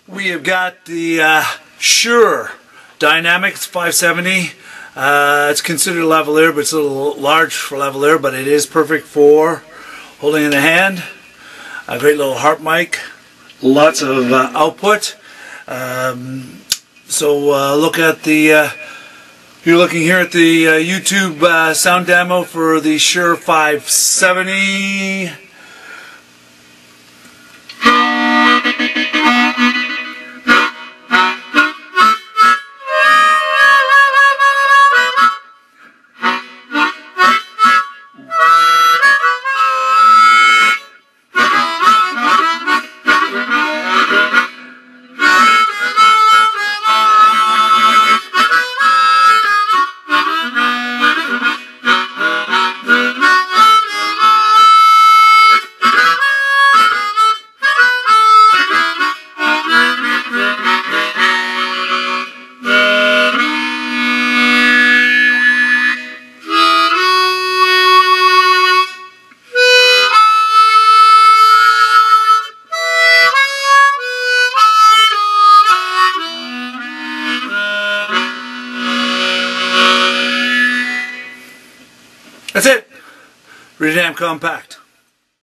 We have got the Shure Dynamics 570. It's considered lavalier, but it's a little large for lavalier, but it is perfect for holding in the hand. A great little harp mic, lots of output. Look at the, you're looking here at the YouTube sound demo for the Shure 570. That's it. Pretty damn compact.